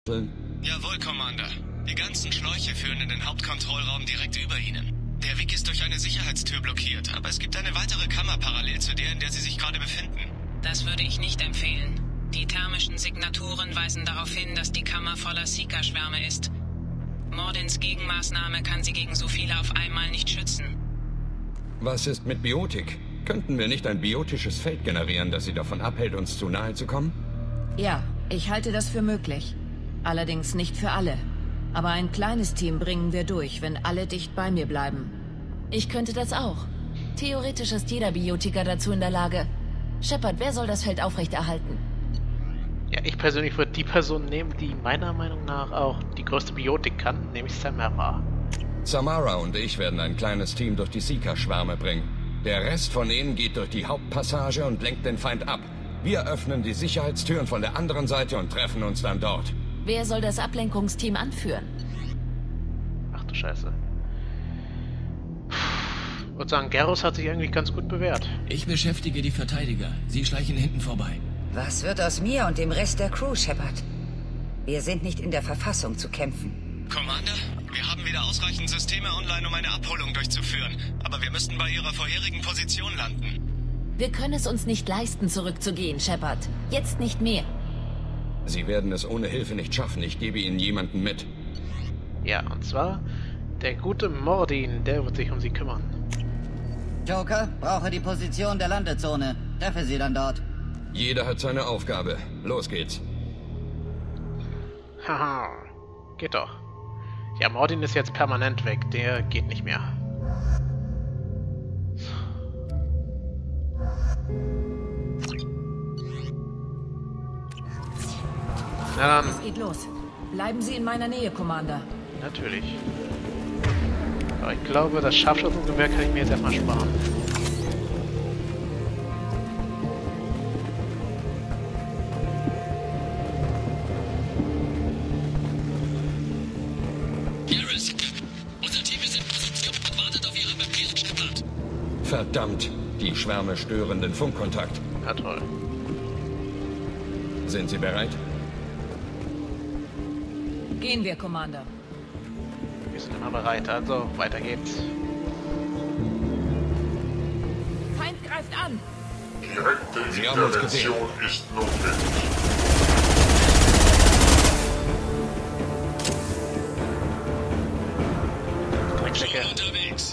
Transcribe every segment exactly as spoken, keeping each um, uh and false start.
Jawohl, Commander. Die ganzen Schläuche führen in den Hauptkontrollraum direkt über Ihnen. Der Weg ist durch eine Sicherheitstür blockiert, aber es gibt eine weitere Kammer parallel zu der, in der Sie sich gerade befinden. Das würde ich nicht empfehlen. Die thermischen Signaturen weisen darauf hin, dass die Kammer voller Seeker-Schwärme ist. Mordins Gegenmaßnahme kann sie gegen so viele auf einmal nicht schützen. Was ist mit Biotik? Könnten wir nicht ein biotisches Feld generieren, das sie davon abhält, uns zu nahe zu kommen? Ja, ich halte das für möglich. Allerdings nicht für alle. Aber ein kleines Team bringen wir durch, wenn alle dicht bei mir bleiben. Ich könnte das auch. Theoretisch ist jeder Biotiker dazu in der Lage. Shepard, wer soll das Feld aufrechterhalten? Ja, ich persönlich würde die Person nehmen, die meiner Meinung nach auch die größte Biotik kann, nämlich Samara. Samara und ich werden ein kleines Team durch die Seeker-Schwärme bringen. Der Rest von ihnen geht durch die Hauptpassage und lenkt den Feind ab. Wir öffnen die Sicherheitstüren von der anderen Seite und treffen uns dann dort. Wer soll das Ablenkungsteam anführen? Ach du Scheiße. Ich würde sagen, Garrus hat sich eigentlich ganz gut bewährt. Ich beschäftige die Verteidiger. Sie schleichen hinten vorbei. Was wird aus mir und dem Rest der Crew, Shepard? Wir sind nicht in der Verfassung zu kämpfen. Commander, wir haben wieder ausreichend Systeme online, um eine Abholung durchzuführen. Aber wir müssten bei Ihrer vorherigen Position landen. Wir können es uns nicht leisten, zurückzugehen, Shepard. Jetzt nicht mehr. Sie werden es ohne Hilfe nicht schaffen. Ich gebe Ihnen jemanden mit. Ja, und zwar der gute Mordin, der wird sich um Sie kümmern. Joker, brauche die Position der Landezone. Treffe sie dann dort. Jeder hat seine Aufgabe. Los geht's. Haha, geht doch. Ja, Mordin ist jetzt permanent weg. Der geht nicht mehr. Na dann. Es geht los. Bleiben Sie in meiner Nähe, Commander. Natürlich. Aber ich glaube, das Scharfschützengewehr kann ich mir jetzt erstmal sparen. Garrus, unser Team ist in Position und wartet auf Ihre Befehle, Shepard. Verdammt, die Schwärme stören den Funkkontakt. Na toll. Sind Sie bereit? Gehen wir, Commander. Wir sind immer bereit, also weiter geht's. Feind greift an! Direkte Sie haben uns gesehen. Intervention ist notwendig. Drecksäcke. Unterwegs.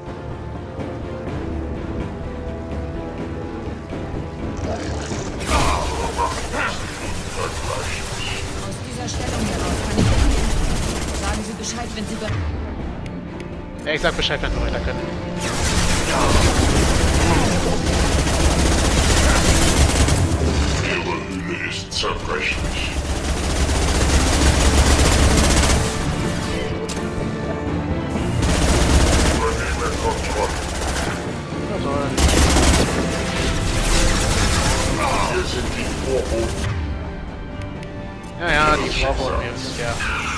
Aus dieser Stellung heraus kann ich nicht helfen. Sagen Sie Bescheid, wenn Sie bereit... Ja, ich sag Bescheid, wenn wir weiter können. Ihre Hülle ist zerbrechlich. Übernehme Kontrolle. Na toll. Hier sind die Vorboten. Ja, ja, die Vorboten mir ist ja.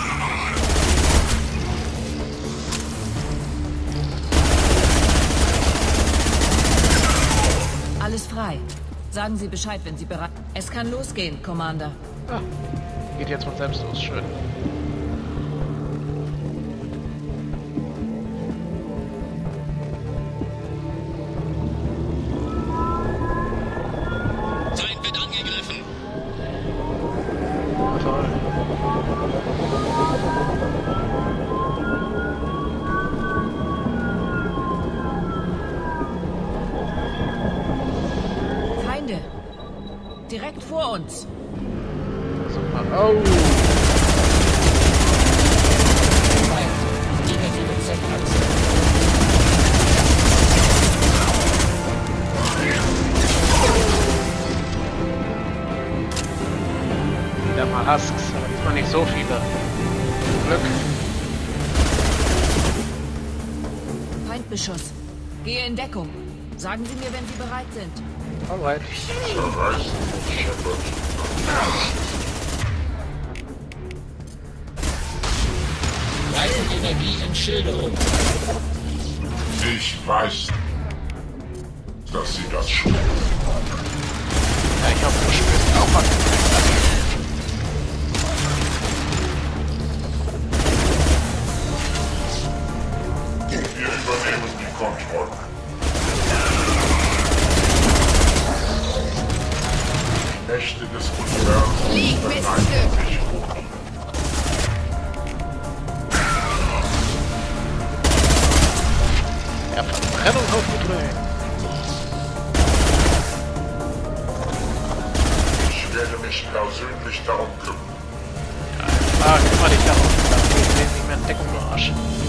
Alles frei. Sagen Sie Bescheid, wenn Sie bereit... Es kann losgehen, Commander. Ah, geht jetzt von selbst los, schön. Feind wird angegriffen. Na toll. Feinde. Direkt vor uns. Super. Oh! Negative Z-Achse. Wieder mal Husks, aber diesmal nicht so viele. Glück. Feindbeschuss. Gehe in Deckung. Sagen Sie mir, wenn Sie bereit sind. Alright. Zerreißen, Shepard. Leitenenergie in Schilderung. Ich weiß, dass Sie das spüren. Ja, ich hoffe, du spürst auch was. Deckung, du Arsch.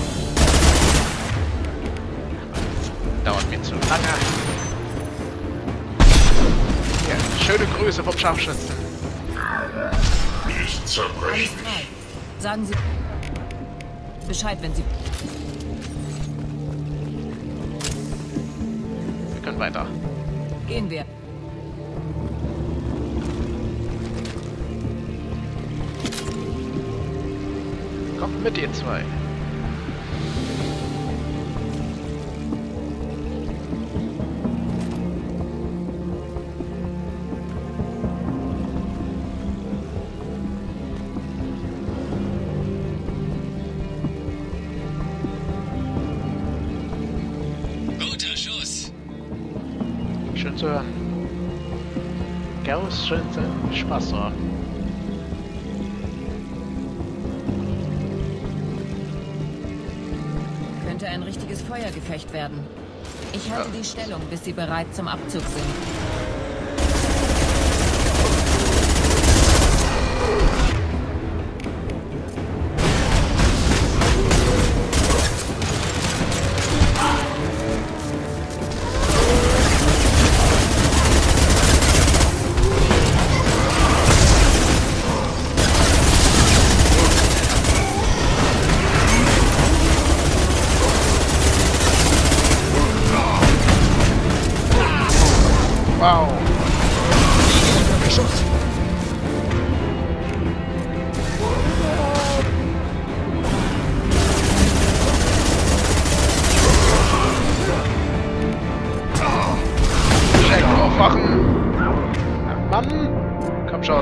Dauert mir zu lange. Ja, schöne Grüße vom Scharfschützen. Nicht zerbrechen. Sagen Sie Bescheid, wenn Sie... Wir können weiter. Gehen wir. Kommt mit, ihr zwei. Guter Schuss. Schön zu hören. Garrus scheint seinen Spaß zu haben. Könnte ein richtiges Feuergefecht werden. Ich halte die Stellung, bis Sie bereit zum Abzug sind. Wow. Beschuss. Check aufwachen. Mann. Komm schon.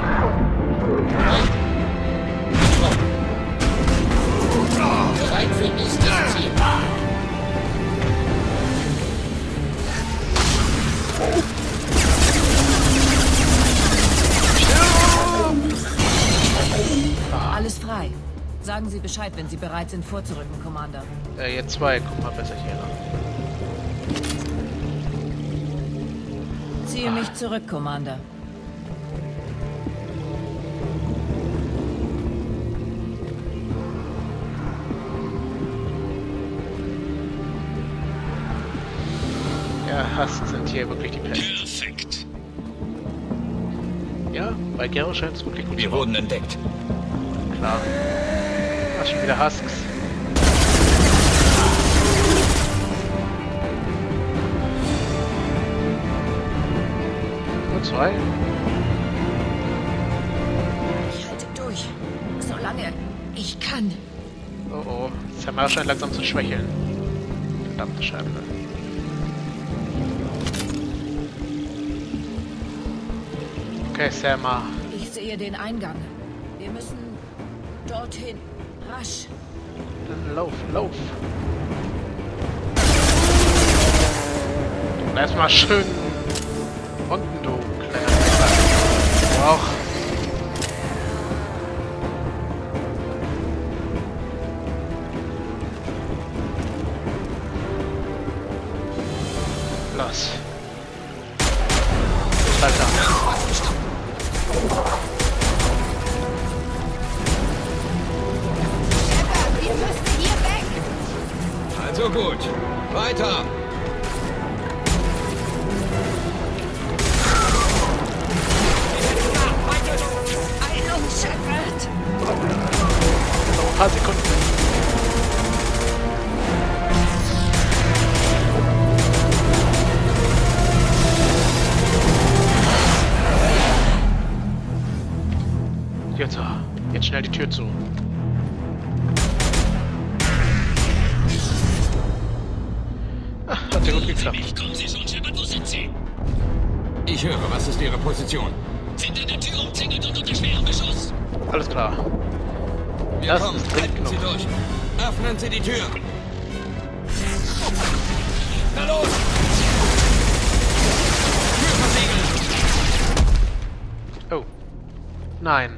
Bereit für nächstes Ziel. Alles frei. Sagen Sie Bescheid, wenn Sie bereit sind, vorzurücken, Commander. Äh, ihr zwei, guck mal besser hier nach. Ziehe mich zurück, Commander. Ja, Hass sind hier wirklich die Pest. Perfekt. Ja, bei Garrus scheint es wirklich gut Wir zu wurden entdeckt. Klar. Hast schon wieder Husks. Nur zwei. Ich halte durch. Solange ich kann. Oh oh. Samar scheint langsam zu schwächeln. Verdammte Scheibe. Okay, Samar. Ich sehe den Eingang. Wir müssen dorthin. Rasch. Dann lauf, lauf. Bleib mal schön unten, du kleiner Wichser. Auch. Los. Bleib da. Wir müssen hier weg! Also gut. Weiter. Eilung, Shepard! Noch ein paar Sekunden. Jetzt, jetzt schnell die Tür zu. Ach, hat ja gut geklappt. Kommen Sie schon, Shepard, wo sind Sie? Ich höre, was ist Ihre Position? Sind an der Tür umzingelt und unter schwerem Beschuss. Alles klar. Wir Das kommen. ist dringend Halten Sie genug. durch. Öffnen Sie die Tür. Na los! Tür versiegeln! Oh. Nein.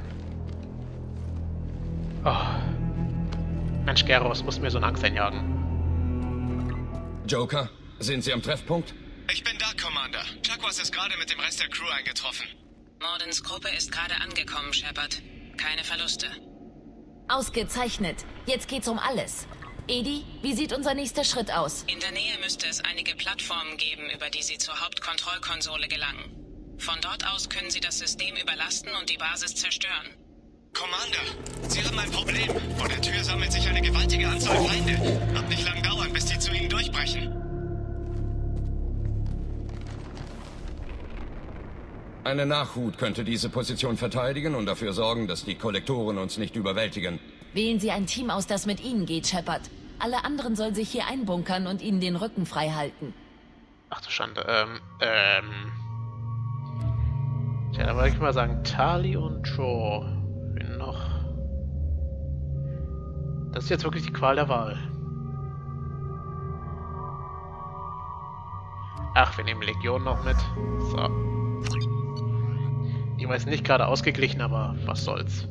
Oh. Mensch, Garrus, musst mir so eine Angst einjagen. Joker, sind Sie am Treffpunkt? Ich bin da, Commander. Chakwas ist gerade mit dem Rest der Crew eingetroffen. Mordens Gruppe ist gerade angekommen, Shepard. Keine Verluste. Ausgezeichnet. Jetzt geht's um alles. Edi, wie sieht unser nächster Schritt aus? In der Nähe müsste es einige Plattformen geben, über die Sie zur Hauptkontrollkonsole gelangen. Von dort aus können Sie das System überlasten und die Basis zerstören. Commander, Sie haben ein Problem. Vor der Tür sammelt sich eine gewaltige Anzahl Feinde. Wird nicht lang dauern, bis sie zu Ihnen durchbrechen. Eine Nachhut könnte diese Position verteidigen und dafür sorgen, dass die Kollektoren uns nicht überwältigen. Wählen Sie ein Team aus, das mit Ihnen geht, Shepard. Alle anderen sollen sich hier einbunkern und Ihnen den Rücken frei halten. Ach du Schande, ähm, ähm... Tja, da wollte ich mal sagen, Tali und Joe. Wen noch? Das ist jetzt wirklich die Qual der Wahl. Ach, wir nehmen Legion noch mit. So. Die war jetzt nicht gerade ausgeglichen, aber was soll's.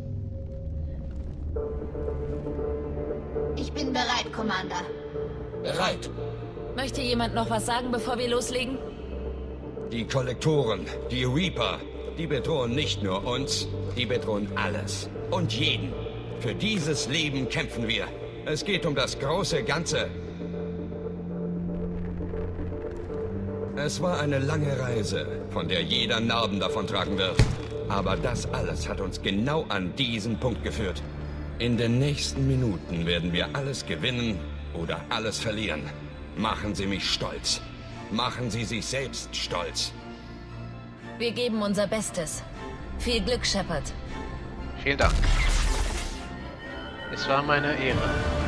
Ich bin bereit, Commander. Bereit. Möchte jemand noch was sagen, bevor wir loslegen? Die Kollektoren, die Reaper, die bedrohen nicht nur uns, die bedrohen alles und jeden. Für dieses Leben kämpfen wir. Es geht um das große Ganze. Es war eine lange Reise, von der jeder Narben davontragen wird. Aber das alles hat uns genau an diesen Punkt geführt. In den nächsten Minuten werden wir alles gewinnen oder alles verlieren. Machen Sie mich stolz. Machen Sie sich selbst stolz. Wir geben unser Bestes. Viel Glück, Shepard. Vielen Dank. Es war meine Ehre.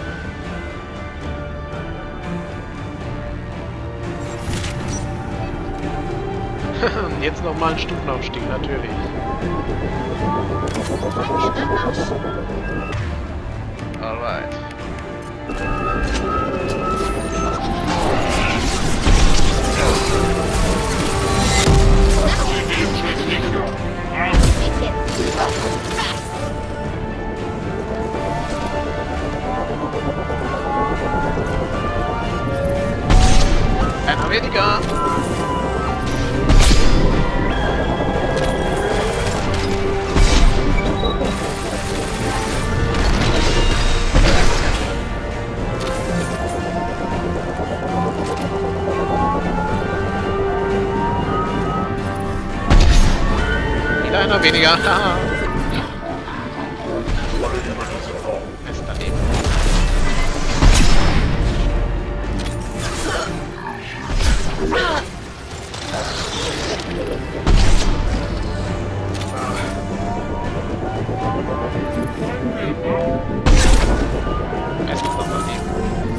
Jetzt nochmal ein Stufenaufstieg, natürlich. Alright. Einer weniger. Wieder einer weniger. Ist daneben. Es ist noch daneben.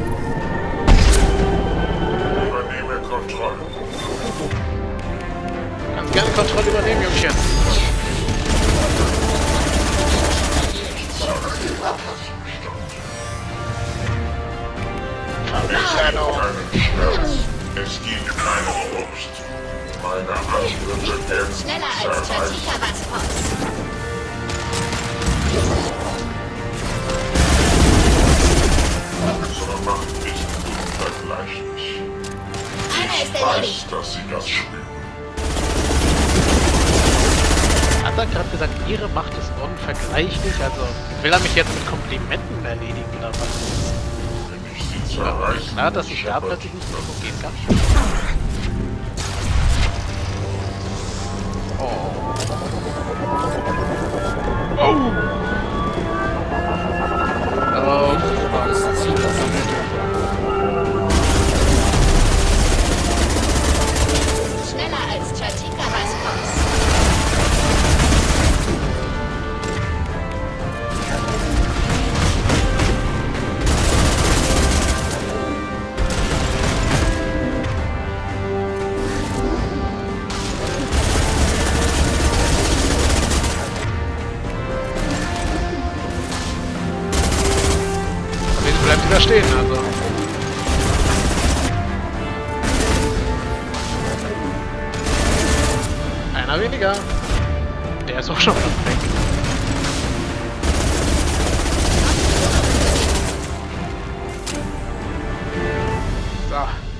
Übernehme Kontrolle. Kannst gerne Kontrolle übernehmen, Jungchen. Es gibt keine Furcht. Meine Angriffe kämpfen Schneller als Chatika Baspos. Unsere Macht ist unvergleichlich. Einer ist Ich weiß, erledigt. dass Sie das spüren. Hat er gerade gesagt, ihre Macht ist unvergleichlich? Also, will er mich jetzt mit Komplimenten erledigen oder was? Wenn ich Sie zu erreichen, Klar, dass ich da plötzlich nicht mehr so gehen kann. Oh. Oh! Oh. Schneller als Chatika Baspos. Bleibt wieder stehen, also. Einer weniger. Der ist auch schon weg. So.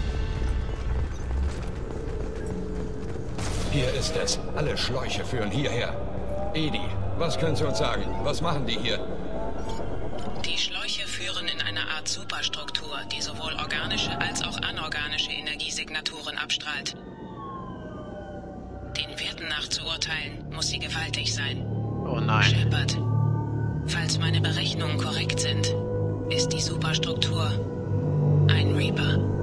Hier ist es. Alle Schläuche führen hierher. Edi, was können Sie uns sagen? Was machen die hier? eine Art Superstruktur, die sowohl organische als auch anorganische Energiesignaturen abstrahlt. Den Werten nach zu urteilen, muss sie gewaltig sein. Oh nein. Shepard, falls meine Berechnungen korrekt sind, ist die Superstruktur ein Reaper.